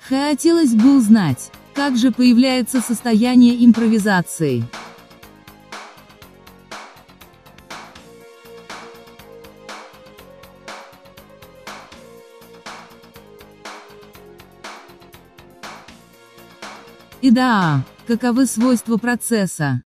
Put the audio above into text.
Хотелось бы узнать, как же появляется состояние импровизации. И да, каковы свойства процесса?